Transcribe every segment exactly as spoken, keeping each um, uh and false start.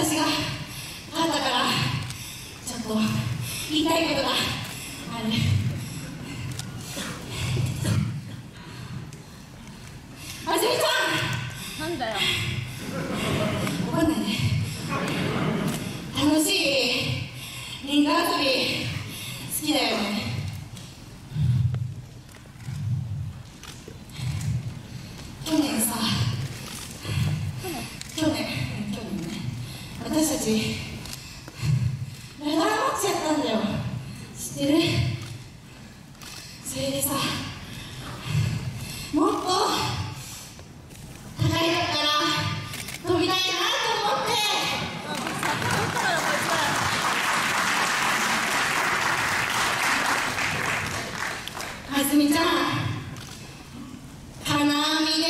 私が勝ったからちょっと言いたいことがある。あずみちゃん、なんだよ、わかんないね。楽しいリンガ遊び好きだよね。去年さ、去年、去年ね、私たちラダーマッチやったんだよ。知ってる？それでさ、もっと高いとこから飛びたいなと思って。あずみちゃん、金網で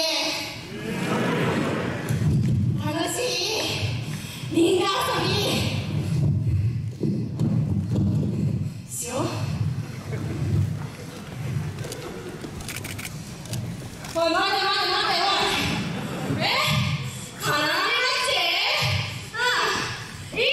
楽しいリンガ遊びしよう。おい、待て待て待てよ。え？金網マッチ？ああ、いいじゃないよ。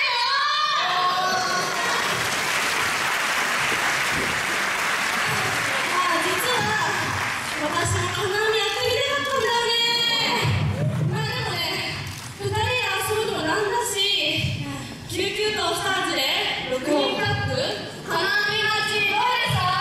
ああ、実は私も金網やってみたかったんだよね。まあでもね、ふたりで遊ぶのもなんだし、救急とスターズでろくにんカップ金網マッチどうですか？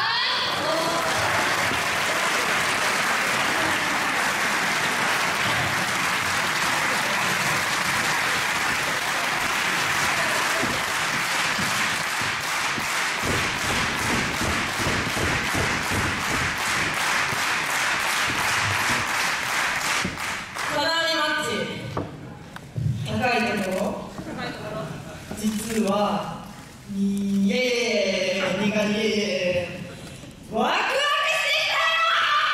高いところ、実はイエーイ、ニガイエーイ、ワクワクしてきたよ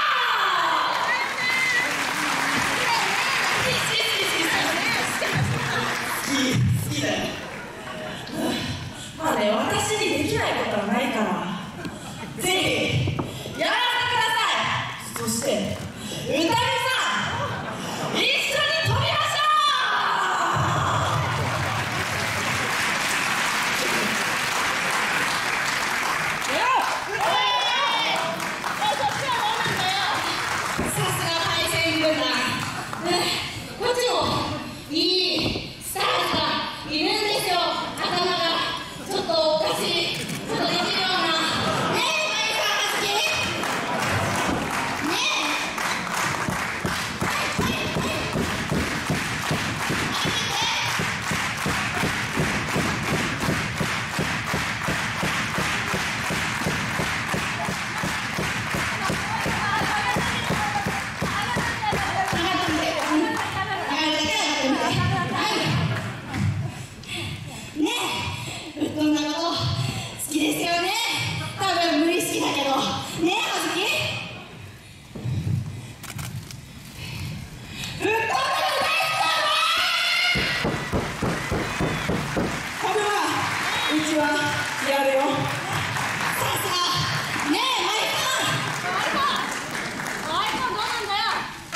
ー。好き、好きだよ。まあね、私にできないことはないからぜひやらせてください。そして歌美さん、一緒に飛びましょう。 こっちもいいスターがいるんですよ。頭がちょっとおかしい、ちょっとできるような。ねえ、マイさんは好き？ねえ、ぶっ飛んだこと好きですよね。多分無意識だけどねえ、はずきぶっ飛んだこと大好きだよね。 これはうちはやるよ。 さすがねえ、マイさん。マイさん、マイさんどうなんだよ。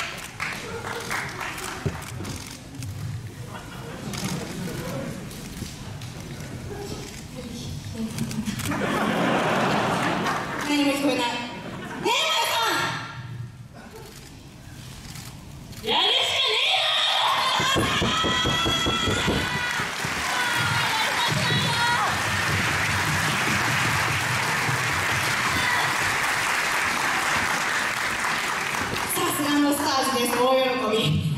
何も聞こえない。ねえ、マイさん、やるしかねえよ。さすがのスターズです。大喜び。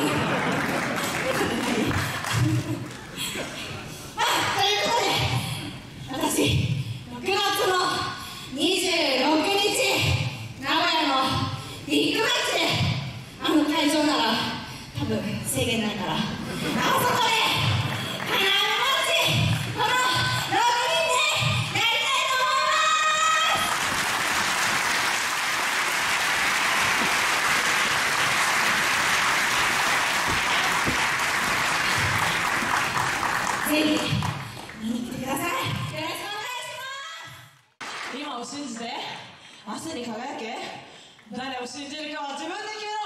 あ、ということで、私ろくがつのにじゅうろくにち名古屋のビッグマッチで、あの会場なら多分制限ないから、あそこで金網マッチこのろくにんでやりたいと思います。ぜひ見に来てください。よろしくお願いします。 今を信じて、明日に輝け。誰を信じるかは自分で決めろ。